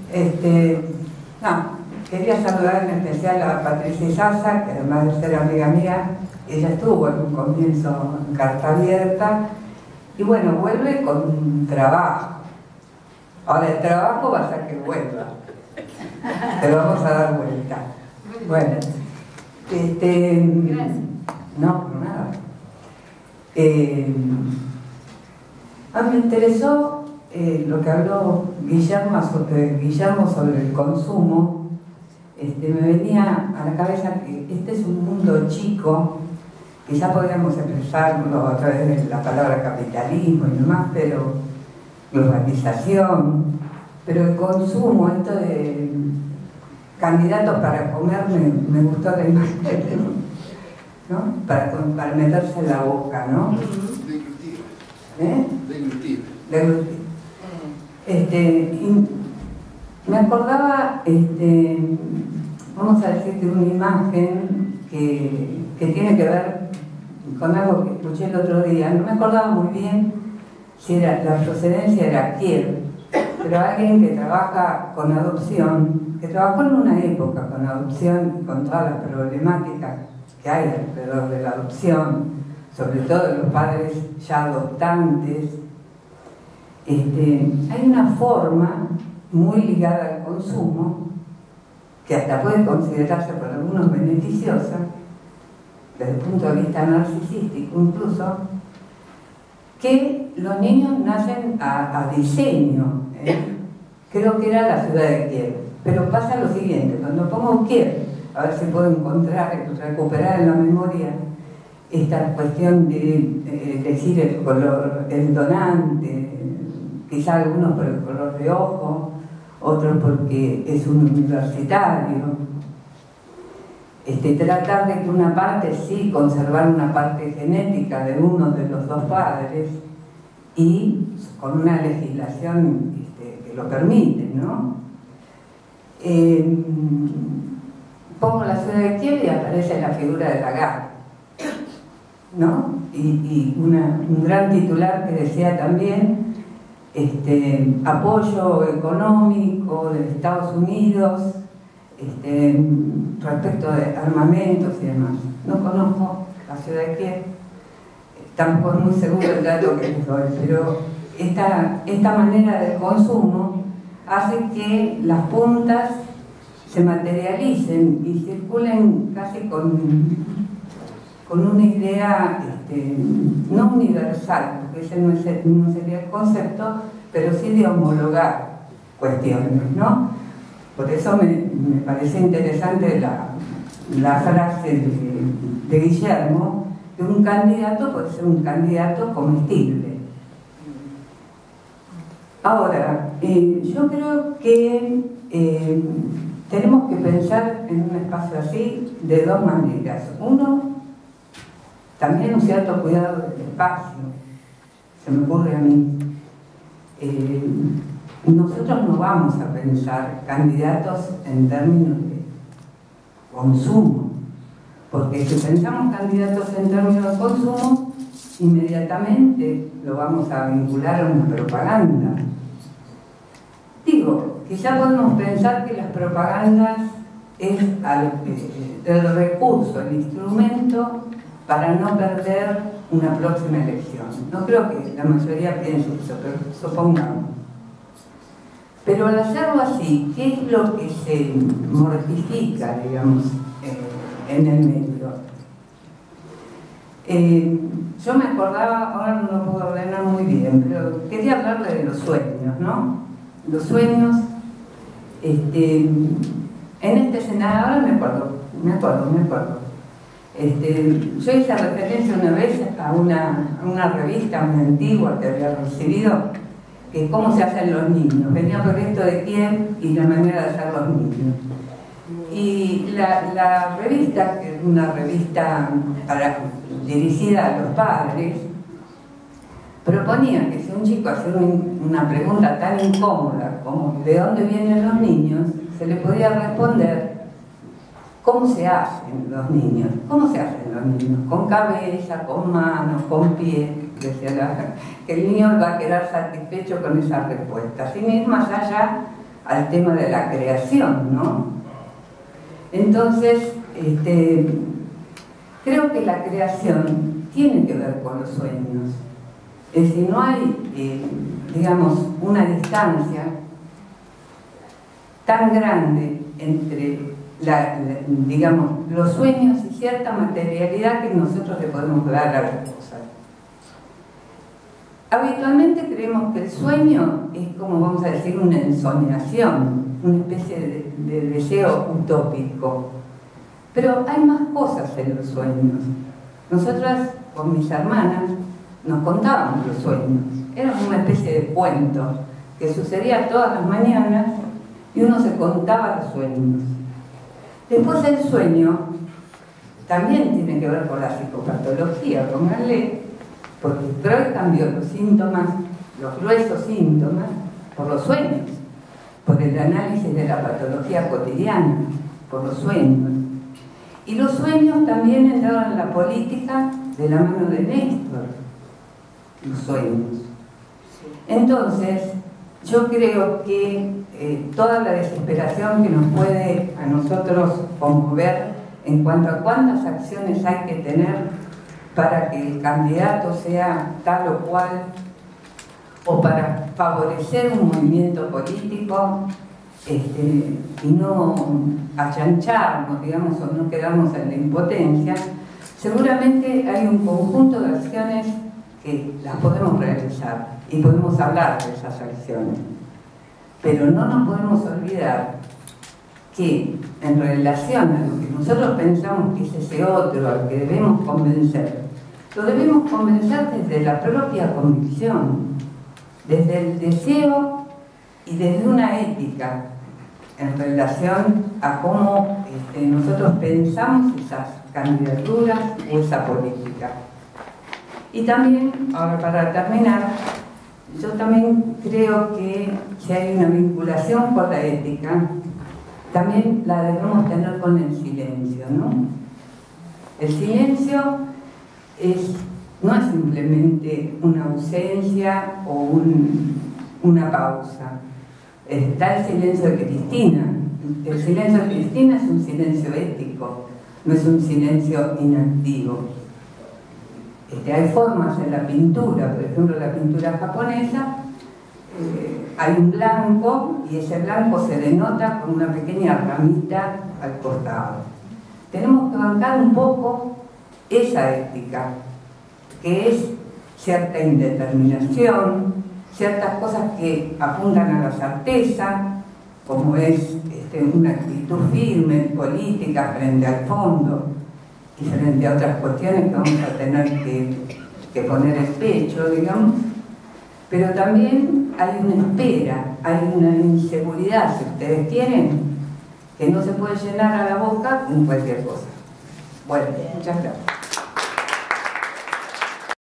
No, quería saludar en especial a Patricia Izaza, que además de ser amiga mía, ella estuvo en un comienzo en Carta Abierta, y bueno, vuelve con un trabajo. Ahora el trabajo va a ser que vuelva. Te vamos a dar vuelta. Bueno, Gracias. no, por nada. Me interesó lo que habló Guillermo sobre el consumo. Me venía a la cabeza que este es un mundo chico, quizá podríamos expresarlo a través de la palabra capitalismo y demás, pero globalización, pero el consumo, esto de candidatos para comer, me gustó la imagen, ¿no? Para meterse en la boca, ¿no? Me acordaba, vamos a decir, de una imagen que tiene que ver con algo que escuché el otro día. No me acordaba muy bien si la procedencia era Kiev, pero alguien que trabaja con adopción, que trabajó en una época con adopción y con todas las problemáticas que hay alrededor de la adopción, sobre todo de los padres ya adoptantes. Hay una forma muy ligada al consumo, que hasta puede considerarse por algunos beneficiosa, desde el punto de vista narcisístico incluso, que los niños nacen a diseño. Creo que era la ciudad de Kiev. Pero pasa lo siguiente, cuando pongo Kiev, a ver si puedo encontrar, recuperar en la memoria esta cuestión de decir el color, el donante, quizá algunos por el color de ojo, otros porque es un universitario. Tratar de que una parte sí, conservar una parte genética de uno de los dos padres y con una legislación que lo permite, ¿no? Pongo la ciudad de Kiev y aparece la figura de Lagarde, ¿no? Y un gran titular que decía también apoyo económico de Estados Unidos respecto de armamentos y demás. No conozco la ciudad de Kiev, tampoco es muy seguro el dato que les doy, pero esta manera de consumo hace que las puntas se materialicen y circulen casi con una idea no universal, porque ese no sería el concepto, pero sí de homologar cuestiones, ¿no? Por eso me parece interesante la frase de Guillermo, que un candidato puede ser un candidato comestible. Ahora, yo creo que tenemos que pensar en un espacio así de dos maneras. Uno, también un cierto cuidado del espacio, se me ocurre a mí. Nosotros no vamos a pensar candidatos en términos de consumo, porque si pensamos candidatos en términos de consumo, inmediatamente lo vamos a vincular a una propaganda. Digo, quizá podemos pensar que las propagandas es el recurso, el instrumento para no perder una próxima elección. No creo que la mayoría piense eso, pero supongamos. Pero al hacerlo así, ¿qué es lo que se mortifica, digamos, en el medio? Yo me acordaba, ahora no lo puedo ordenar muy bien, pero quería hablarle de los sueños, ¿no? Los sueños, en este escenario, ahora me acuerdo. Yo hice referencia una vez a una revista muy antigua que había recibido, que cómo se hacen los niños. Venía por esto de Kiev y la manera de hacer los niños. Y la revista, que es una revista dirigida a los padres, proponía que si un chico hacía una pregunta tan incómoda como ¿de dónde vienen los niños?, se le podía responder ¿cómo se hacen los niños? ¿Cómo se hacen los niños? Con cabeza, con manos, con pies. Decía que el niño va a quedar satisfecho con esa respuesta, sin ir más allá al tema de la creación, ¿no? Entonces, creo que la creación tiene que ver con los sueños. Es decir, no hay, digamos, una distancia tan grande entre digamos, los sueños y cierta materialidad que nosotros le podemos dar a las cosas. Habitualmente creemos que el sueño es como, vamos a decir, una ensoñación, una especie de deseo utópico. Pero hay más cosas en los sueños. Nosotras, con mis hermanas, nos contábamos los sueños. Era una especie de cuento que sucedía todas las mañanas y uno se contaba los sueños. Después el sueño también tiene que ver con la psicopatología, pónganle, porque Freud cambió los síntomas, los gruesos síntomas, por los sueños, por el análisis de la patología cotidiana, por los sueños. Y los sueños también entraron en la política de la mano de Néstor, los sueños. Entonces, yo creo que toda la desesperación que nos puede a nosotros conmover en cuanto a cuántas acciones hay que tener para que el candidato sea tal o cual, o para favorecer un movimiento político, y no achancharnos, digamos, o no quedarnos en la impotencia, seguramente hay un conjunto de acciones que las podemos realizar y podemos hablar de esas acciones. Pero no nos podemos olvidar que en relación a lo que nosotros pensamos que es ese otro al que debemos convencer, lo debemos convencer desde la propia convicción, desde el deseo y desde una ética en relación a cómo nosotros pensamos esas candidaturas o esa política. Y también, ahora para terminar, yo también creo que si hay una vinculación con la ética, también la debemos tener con el silencio, ¿no? El silencio no es simplemente una ausencia o una pausa. Está el silencio de Cristina. El silencio de Cristina es un silencio ético, no es un silencio inactivo. Hay formas en la pintura, por ejemplo la pintura japonesa, hay un blanco y ese blanco se denota con una pequeña ramita al costado. Tenemos que bancar un poco esa ética, que es cierta indeterminación, ciertas cosas que apuntan a la certeza, como es una actitud firme, política, frente al fondo y frente a otras cuestiones que vamos a tener que poner el pecho, digamos. Pero también hay una espera, hay una inseguridad, si ustedes quieren, que no se puede llenar a la boca con cualquier cosa. Bueno, muchas gracias.